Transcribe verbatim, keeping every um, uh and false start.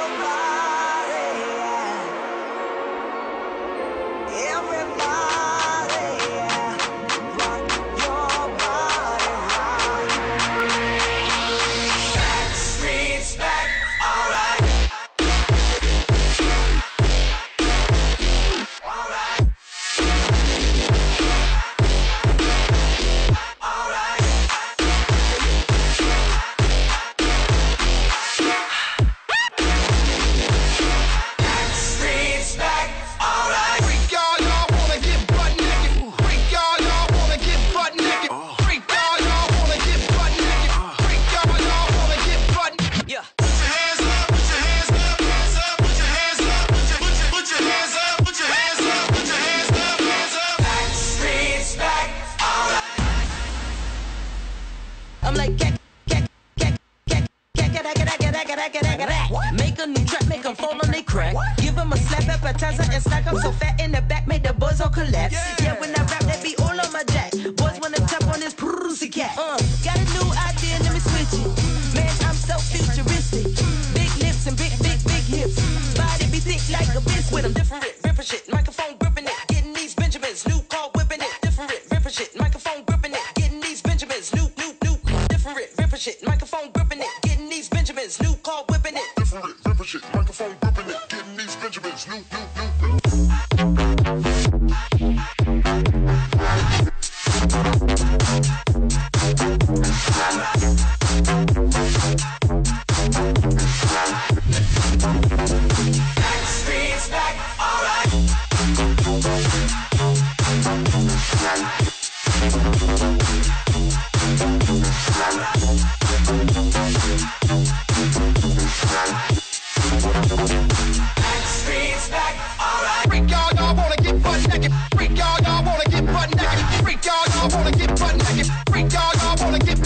Make a new track, make them fall on they crack. Give them a slap appetizer and stack up so fat in the back, make the boys all collapse. Yeah, yeah when I rap, that be all on my jack. Boys wanna tap on this pussy cat. Uh, got a new idea, let me switch it. Man, I'm so futuristic. Big lips and big, big, big hips. Body be thick like a biscuit. I'm different, ripping shit. Microphone gripping it, getting these Benjamins. New car whipping it, different, ripping shit. Microphone gripping it, getting these Benjamins. New, new, new, different, ripping shit. Microphone gripping it, getting these Benjamins. New car whipping it. Different, ripping shit. Microphone gripping it, getting these Benjamins. New, new, new. Backstreet's back, alright. Backstreet's back, alright. Freak y'all, y'all wanna get butt naked. Freak y'all, y'all wanna get butt naked. Freak y'all, y'all wanna get butt naked. Freak y'all, y'all wanna get